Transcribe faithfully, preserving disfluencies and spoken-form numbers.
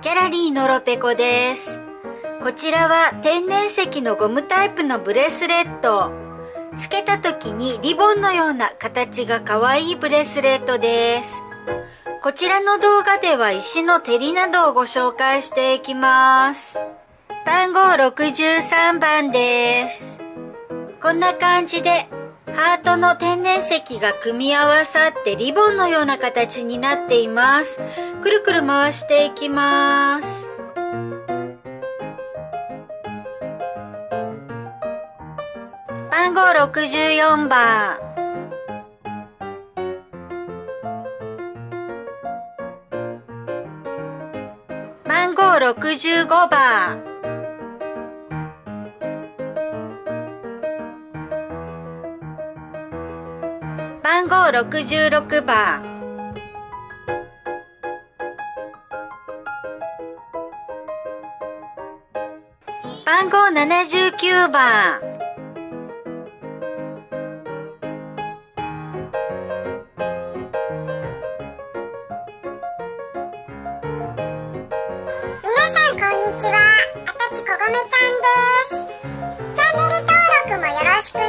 ギャラリーのろぺこです。こちらは天然石のゴムタイプのブレスレット。つけた時にリボンのような形が可愛いブレスレットです。こちらの動画では石の照りなどをご紹介していきます。番号ろくじゅうさんばんです。こんな感じでハートの天然石が組み合わさってリボンのような形になっています。くるくる回していきます。番号ろくじゅうよんばん。番号ろくじゅうごばん。番号ろくじゅうろくばん。番号ななじゅうきゅうばん。 皆さんこんにちは、あたちこごめちゃんです。チャンネル登録もよろしくね。